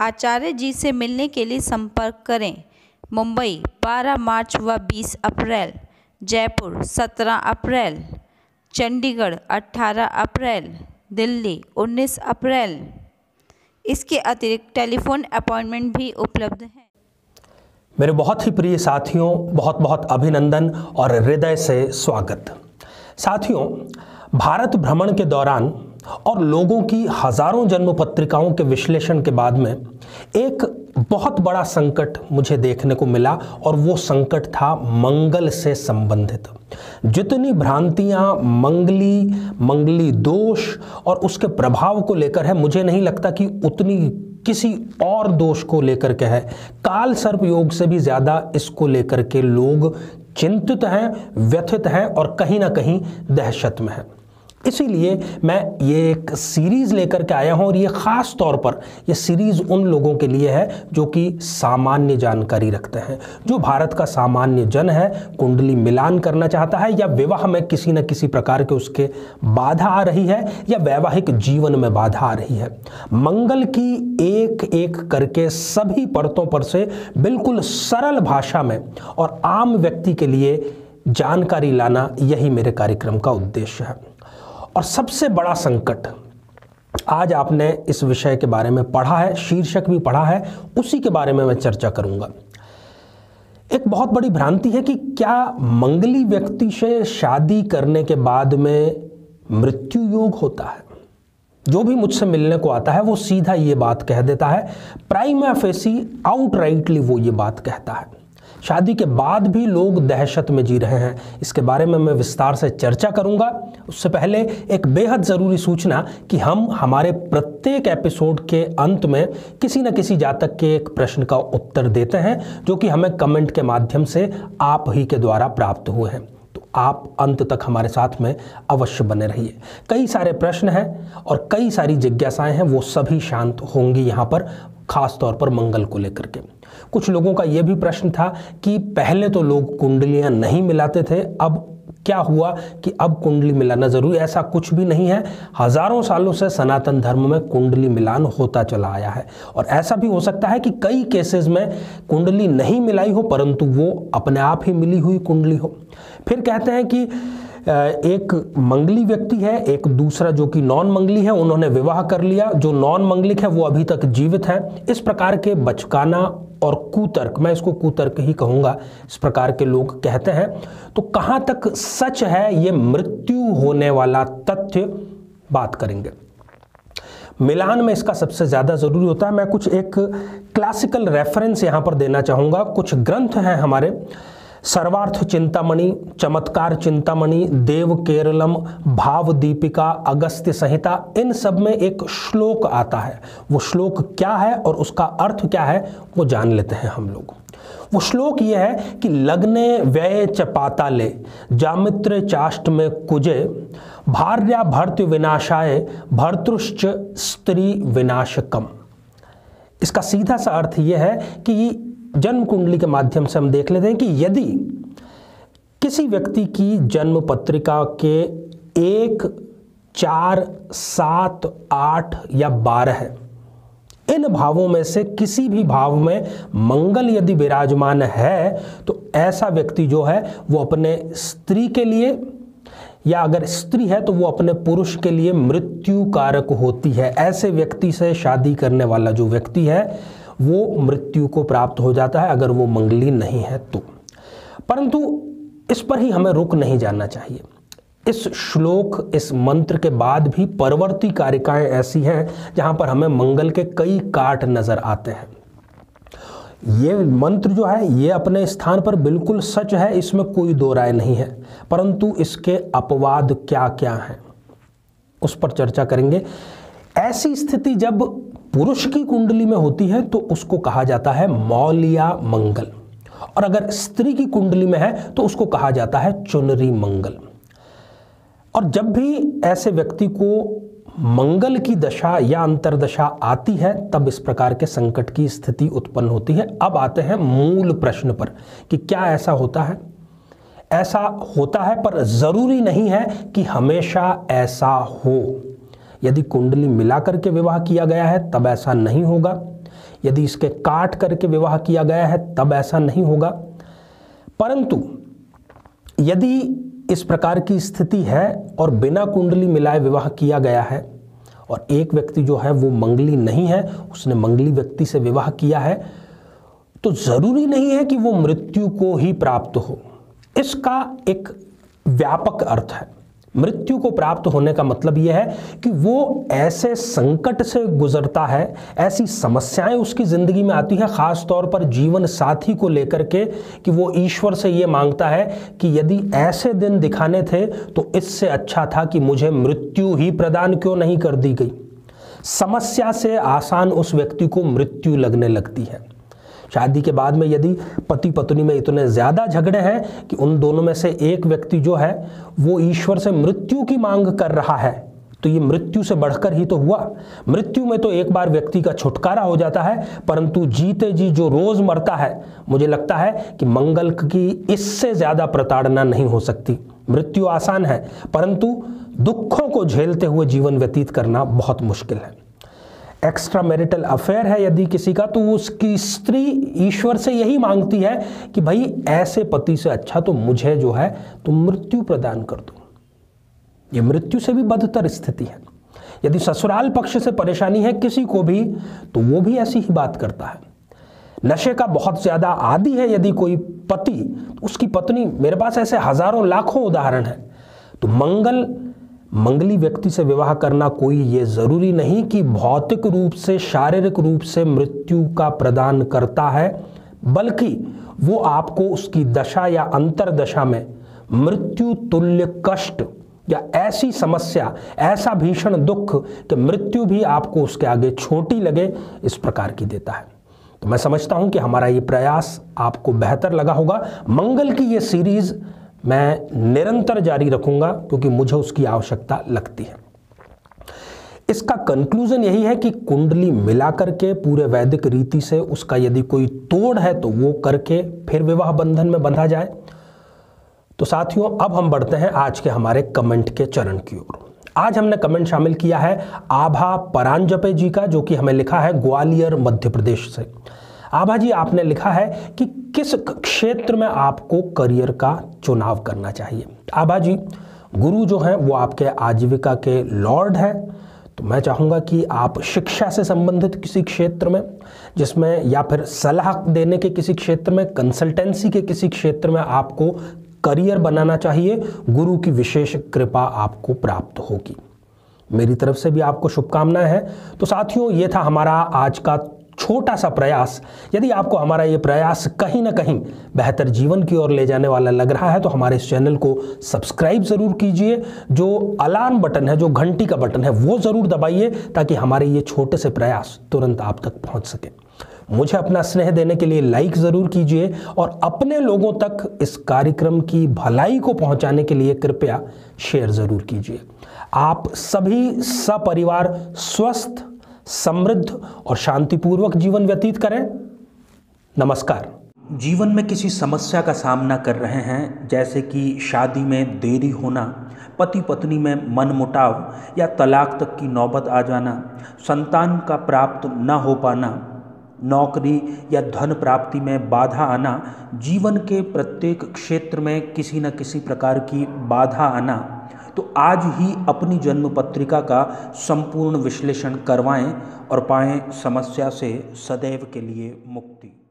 आचार्य जी से मिलने के लिए संपर्क करें। मुंबई 12 मार्च व 20 अप्रैल, जयपुर 17 अप्रैल, चंडीगढ़ 18 अप्रैल, दिल्ली 19 अप्रैल। इसके अतिरिक्त टेलीफोन अपॉइंटमेंट भी उपलब्ध है। मेरे बहुत ही प्रिय साथियों, बहुत बहुत अभिनंदन और हृदय से स्वागत। साथियों, भारत भ्रमण के दौरान और लोगों की हजारों जन्म पत्रिकाओं के विश्लेषण के बाद में एक बहुत बड़ा संकट मुझे देखने को मिला और वो संकट था मंगल से संबंधित। जितनी भ्रांतियां मंगली दोष और उसके प्रभाव को लेकर है, मुझे नहीं लगता कि उतनी किसी और दोष को लेकर के है। काल सर्प योग से भी ज्यादा इसको लेकर के लोग चिंतित हैं, व्यथित हैं और कहीं ना कहीं दहशत में हैं। इसीलिए मैं ये एक सीरीज लेकर के आया हूं और ये खास तौर पर ये सीरीज उन लोगों के लिए है जो कि सामान्य जानकारी रखते हैं, जो भारत का सामान्य जन है, कुंडली मिलान करना चाहता है या विवाह में किसी न किसी प्रकार के उसके बाधा आ रही है या वैवाहिक जीवन में बाधा आ रही है। मंगल की एक एक करके सभी परतों पर से बिल्कुल सरल भाषा में और आम व्यक्ति के लिए जानकारी लाना, यही मेरे कार्यक्रम का उद्देश्य है। और सबसे बड़ा संकट, आज आपने इस विषय के बारे में पढ़ा है, शीर्षक भी पढ़ा है, उसी के बारे में मैं चर्चा करूंगा। एक बहुत बड़ी भ्रांति है कि क्या मंगली व्यक्ति से शादी करने के बाद में मृत्यु योग होता है। जो भी मुझसे मिलने को आता है वो सीधा ये बात कह देता है, प्राइमा फेसी आउटराइटली वो ये बात कहता है। शादी के बाद भी लोग दहशत में जी रहे हैं। इसके बारे में मैं विस्तार से चर्चा करूंगा। उससे पहले एक बेहद ज़रूरी सूचना कि हम हमारे प्रत्येक एपिसोड के अंत में किसी न किसी जातक के एक प्रश्न का उत्तर देते हैं, जो कि हमें कमेंट के माध्यम से आप ही के द्वारा प्राप्त हुए हैं। तो आप अंत तक हमारे साथ में अवश्य बने रहिए। कई सारे प्रश्न हैं और कई सारी जिज्ञासाएं हैं, वो सभी शांत होंगी यहाँ पर, खास तौर पर मंगल को लेकर के। कुछ लोगों का यह भी प्रश्न था कि पहले तो लोग कुंडलियां नहीं मिलाते थे, अब क्या हुआ कि अब कुंडली मिलाना जरूरी। ऐसा कुछ भी नहीं है। हजारों सालों से सनातन धर्म में कुंडली मिलान होता चला आया है और ऐसा भी हो सकता है कि कई केसेस में कुंडली नहीं मिलाई हो परंतु वो अपने आप ही मिली हुई कुंडली हो। फिर कहते हैं कि एक मंगली व्यक्ति है, एक दूसरा जो कि नॉन मंगली है, उन्होंने विवाह कर लिया, जो नॉन मंगलिक है वो अभी तक जीवित है। इस प्रकार के बचकाना और कुतर्क, मैं इसको कुतर्क ही कहूंगा, इस प्रकार के लोग कहते हैं। तो कहां तक सच है ये मृत्यु होने वाला तथ्य, बात करेंगे। मिलान में इसका सबसे ज्यादा जरूरी होता है। मैं कुछ एक क्लासिकल रेफरेंस यहां पर देना चाहूंगा। कुछ ग्रंथ हैं हमारे, सर्वार्थ चिंतामणि, चमत्कार चिंतामणि, देव केरलम, भाव दीपिका, अगस्त्य संहिता, इन सब में एक श्लोक आता है। वो श्लोक क्या है और उसका अर्थ क्या है वो जान लेते हैं हम लोग। वो श्लोक ये है कि लग्ने व्यय च पाताले, जामित्र चाष्ट में कुजे, भार्या भर्तृ विनाशाय, भर्तृश्च स्त्री विनाशकम। इसका सीधा सा अर्थ ये है कि जन्म कुंडली के माध्यम से हम देख लेते हैं कि यदि किसी व्यक्ति की जन्म पत्रिका के 1, 4, 7, 8 या 12 है, इन भावों में से किसी भी भाव में मंगल यदि विराजमान है तो ऐसा व्यक्ति जो है वो अपने स्त्री के लिए, या अगर स्त्री है तो वो अपने पुरुष के लिए मृत्यु कारक होती है। ऐसे व्यक्ति से शादी करने वाला जो व्यक्ति है वो मृत्यु को प्राप्त हो जाता है अगर वो मंगली नहीं है तो। परंतु इस पर ही हमें रुक नहीं जाना चाहिए। इस श्लोक, इस मंत्र के बाद भी परवर्ती कारिकाएं ऐसी हैं जहां पर हमें मंगल के कई काट नजर आते हैं। ये मंत्र जो है ये अपने स्थान पर बिल्कुल सच है, इसमें कोई दो राय नहीं है, परंतु इसके अपवाद क्या क्या हैं उस पर चर्चा करेंगे। ऐसी स्थिति जब पुरुष की कुंडली में होती है तो उसको कहा जाता है मौलिया मंगल, और अगर स्त्री की कुंडली में है तो उसको कहा जाता है चुनरी मंगल। और जब भी ऐसे व्यक्ति को मंगल की दशा या अंतरदशा आती है तब इस प्रकार के संकट की स्थिति उत्पन्न होती है। अब आते हैं मूल प्रश्न पर कि क्या ऐसा होता है। ऐसा होता है पर जरूरी नहीं है कि हमेशा ऐसा हो। यदि कुंडली मिला करके विवाह किया गया है तब ऐसा नहीं होगा, यदि इसके काट करके विवाह किया गया है तब ऐसा नहीं होगा। परंतु यदि इस प्रकार की स्थिति है और बिना कुंडली मिलाए विवाह किया गया है और एक व्यक्ति जो है वो मंगली नहीं है, उसने मंगली व्यक्ति से विवाह किया है, तो जरूरी नहीं है कि वो मृत्यु को ही प्राप्त हो। इसका एक व्यापक अर्थ है। मृत्यु को प्राप्त होने का मतलब यह है कि वो ऐसे संकट से गुजरता है, ऐसी समस्याएं उसकी जिंदगी में आती है, खास तौर पर जीवन साथी को लेकर के, कि वो ईश्वर से ये मांगता है कि यदि ऐसे दिन दिखाने थे तो इससे अच्छा था कि मुझे मृत्यु ही प्रदान क्यों नहीं कर दी गई। समस्या से आसान उस व्यक्ति को मृत्यु लगने लगती है। शादी के बाद में यदि पति पत्नी में इतने ज़्यादा झगड़े हैं कि उन दोनों में से एक व्यक्ति जो है वो ईश्वर से मृत्यु की मांग कर रहा है, तो ये मृत्यु से बढ़कर ही तो हुआ। मृत्यु में तो एक बार व्यक्ति का छुटकारा हो जाता है, परंतु जीते जी जो रोज़ मरता है, मुझे लगता है कि मंगल की इससे ज़्यादा प्रताड़ना नहीं हो सकती। मृत्यु आसान है, परंतु दुखों को झेलते हुए जीवन व्यतीत करना बहुत मुश्किल है। एक्स्ट्रा मैरिटल अफेयर है यदि किसी का, तो उसकी स्त्री ईश्वर से यही मांगती है कि भाई ऐसे पति से अच्छा तो मुझे जो है तुम मृत्यु प्रदान कर दो। ये मृत्यु से भी बदतर स्थिति है। यदि ससुराल पक्ष से परेशानी है किसी को भी, तो वो भी ऐसी ही बात करता है। नशे का बहुत ज्यादा आदी है यदि कोई पति, उसकी पत्नी, मेरे पास ऐसे हजारों लाखों उदाहरण हैं। तो मंगली व्यक्ति से विवाह करना कोई ये जरूरी नहीं कि भौतिक रूप से, शारीरिक रूप से मृत्यु का प्रदान करता है, बल्कि वो आपको उसकी दशा या अंतरदशा में मृत्यु तुल्य कष्ट या ऐसी समस्या, ऐसा भीषण दुख कि मृत्यु भी आपको उसके आगे छोटी लगे, इस प्रकार की देता है। तो मैं समझता हूं कि हमारा ये प्रयास आपको बेहतर लगा होगा। मंगल की ये सीरीज मैं निरंतर जारी रखूंगा क्योंकि मुझे उसकी आवश्यकता लगती है। इसका कंक्लूजन यही है कि कुंडली मिला करके पूरे वैदिक रीति से उसका यदि कोई तोड़ है तो वो करके फिर विवाह बंधन में बंधा जाए। तो साथियों, अब हम बढ़ते हैं आज के हमारे कमेंट के चरण की ओर। आज हमने कमेंट शामिल किया है आभा परांजपे जी का, जो कि हमें लिखा है ग्वालियर मध्य प्रदेश से। आभा जी, आपने लिखा है कि किस क्षेत्र में आपको करियर का चुनाव करना चाहिए। आभा जी, गुरु जो हैं वो आपके आजीविका के लॉर्ड हैं, तो मैं चाहूँगा कि आप शिक्षा से संबंधित किसी क्षेत्र में, जिसमें या फिर सलाह देने के किसी क्षेत्र में, कंसल्टेंसी के किसी क्षेत्र में आपको करियर बनाना चाहिए। गुरु की विशेष कृपा आपको प्राप्त होगी। मेरी तरफ से भी आपको शुभकामनाएं हैं। तो साथियों, ये था हमारा आज का छोटा सा प्रयास। यदि आपको हमारा ये प्रयास कहीं ना कहीं बेहतर जीवन की ओर ले जाने वाला लग रहा है तो हमारे इस चैनल को सब्सक्राइब ज़रूर कीजिए। जो अलार्म बटन है, जो घंटी का बटन है, वो ज़रूर दबाइए ताकि हमारे ये छोटे से प्रयास तुरंत आप तक पहुंच सके। मुझे अपना स्नेह देने के लिए लाइक ज़रूर कीजिए और अपने लोगों तक इस कार्यक्रम की भलाई को पहुंचाने के लिए कृपया शेयर ज़रूर कीजिए। आप सभी सपरिवार स्वस्थ, समृद्ध और शांतिपूर्वक जीवन व्यतीत करें। नमस्कार। जीवन में किसी समस्या का सामना कर रहे हैं, जैसे कि शादी में देरी होना, पति पत्नी में मनमुटाव या तलाक तक की नौबत आ जाना, संतान का प्राप्त न हो पाना, नौकरी या धन प्राप्ति में बाधा आना, जीवन के प्रत्येक क्षेत्र में किसी न किसी प्रकार की बाधा आना, तो आज ही अपनी जन्म पत्रिका का संपूर्ण विश्लेषण करवाएं और पाएं समस्या से सदैव के लिए मुक्ति।